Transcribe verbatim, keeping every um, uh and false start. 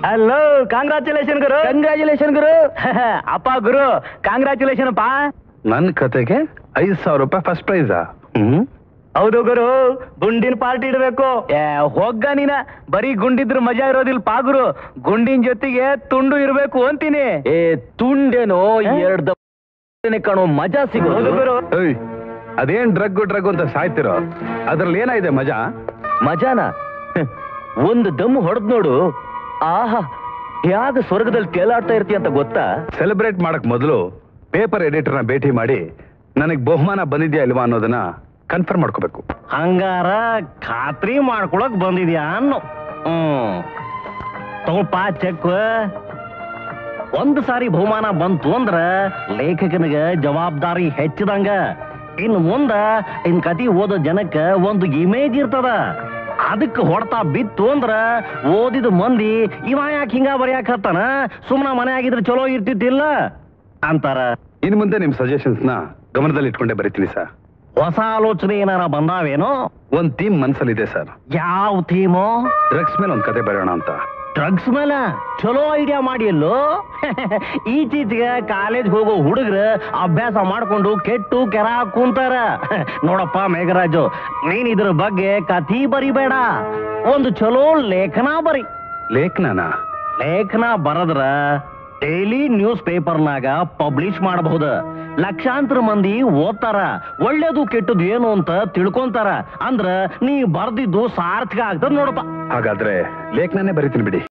Hello, congratulation ಗುರು. Congratulation ಗುರು. ಅಪ್ಪ ಗುರು, ಕಾಂಗ್ರಾಚುಲೇಷನ್ ಅಪ್ಪ. ನನ್ ಕತೆಗೆ ಐದ್ ಸಾವಿರ ರೂಪಾಯಿ ಫಸ್ಟ್ ಪ್ರೈಸಾ? ಹ್ಮ್, ಹೌದು ಗುರು, ಗುಂಡಿನ ಪಾರ್ಟಿ ಇಡಬೇಕು. ಹೋಗ ನೀನ, ಬರೀ ಗುಂಡಿದ್ರು ಮಜಾ ಇರೋದಿಲ್ಲ ಪಾ ಗುರು, ಗುಂಡಿನ ಜೊತೆಗೆ ತುಂಡು ಇರ್ಬೇಕು ಅಂತೀನಿ. ಏ ತುಂಡೇನೋ ಎರಡು ಕಾಣೋ ಮಜಾ ಸಿಗೋದು ಗುರು. ಅದೇನ್ ಡ್ರಗ್ ಡ್ರಗ್ ಅಂತ ಸಾಯ್ತಿರೋ, ಅದ್ರಲ್ಲಿ ಏನಾಗಿದೆ ಮಜಾ? ಮಜಾನ ಒಂದು ದಮ್ಮು ಹೊಡೆದ್ ನೋಡು, ಆಹಾ ಯಾಗ ಸ್ವರ್ಗದಲ್ಲಿ ತೇಲಾಡ್ತಾ ಇರ್ತಿ ಅಂತ ಗೊತ್ತಾ? ಸೆಲೆಬ್ರೇಟ್ ಮಾಡಕ್ ಮೊದಲು ಪೇಪರ್ ಎಡಿಟರ್ನ ಭೇಟಿ ಮಾಡಿ ನನಗ್ ಬಹುಮಾನ ಬಂದಿದ್ಯಾ ಇಲ್ವಾ ಅನ್ನೋದನ್ನ ಕನ್ಫರ್ಮ್ ಮಾಡ್ಕೋಬೇಕು. ಹಂಗಾರ ಖಾತ್ರಿ ಮಾಡ್ಕೊಳಕ್ ಬಂದಿದ್ಯಾ ಅನ್ನೋ. ಹ್ಮ್, ತಗೋಪಾ ಚೆಕ್. ಒಂದು ಸಾರಿ ಬಹುಮಾನ ಬಂತು ಅಂದ್ರ ಲೇಖಕನಿಗೆ ಜವಾಬ್ದಾರಿ ಹೆಚ್ಚಿದಂಗ. ಇನ್ನು ಮುಂದ ಇನ್ ಕತಿ ಓದೋ ಜನಕ್ಕ ಒಂದು ಇಮೇಜ್ ಇರ್ತದ. ಅದಕ್ಕೆ ಹೊಡ್ತಾ ಬಿತ್ತು ಅಂದ್ರ ಓದಿದ ಮಂದಿ ಇವ ಯಾಕೆ ಹಿಂಗ ಬರ್ಯಾಕ ಹತ್ತಾನ, ಸುಮ್ನ ಮನೆ ಆಗಿದ್ರೆ ಚಲೋ ಇರ್ತಿದ್ದಿಲ್ಲ ಅಂತಾರ. ಇನ್ ಮುಂದೆ ನಿಮ್ ಸಜೆಷನ್ಸ್ ನ ಗಮನದಲ್ಲಿ ಇಟ್ಕೊಂಡೇ ಬರೀತೀನಿ ಸರ್. ಹೊಸ ಆಲೋಚನೆ ಏನಾರ ಬಂದಾವೇನೋ? ಒಂದ್ ಥೀಮ್ ಮನ್ಸಲ್ಲಿದೆ ಸರ್. ಯಾವ ಥೀಮು? ಡ್ರಗ್ಸ್ ಮೇಲೆ ಒಂದ್ ಕತೆ ಬರೆಯೋಣ ಅಂತ. ಡ್ರಗ್ಸ್ ಮೇಲೆ ಚಲೋ ಐಡಿಯಾ ಮಾಡಿ ಎಲ್ಲೋ. ಈಚೀಚೆಗೆ ಕಾಲೇಜ್ ಹೋಗೋ ಹುಡುಗ್ರ ಅಭ್ಯಾಸ ಮಾಡ್ಕೊಂಡು ಕೆಟ್ಟು ಕೆರ ಕುಂತಾರ. ನೋಡಪ್ಪ ಮೇಘರಾಜು, ನೀನ್ ಇದ್ರ ಬಗ್ಗೆ ಕಥಿ ಬರಿಬೇಡ, ಒಂದು ಚಲೋ ಲೇಖನ ಬರಿ. ಲೇಖನ ಲೇಖನ ಬರದ್ರ ಡೈಲಿ ನ್ಯೂಸ್ ಪೇಪರ್ನಾಗ ಪಬ್ಲಿಷ್ ಮಾಡಬಹುದು. ಲಕ್ಷಾಂತರ ಮಂದಿ ಓದ್ತಾರ, ಒಳ್ಳೇದು ಕೆಟ್ಟದ್ದು ಏನು ಅಂತ ತಿಳ್ಕೊಂತಾರ. ಅಂದ್ರ ನೀ ಬರ್ದಿದ್ದು ಸಾರ್ಥಕ ಆಗ್ತದ ನೋಡಪ್ಪ. ಹಾಗಾದ್ರೆ ಲೇಖನನೇ ಬರೀತೀನಿ ಬಿಡಿ.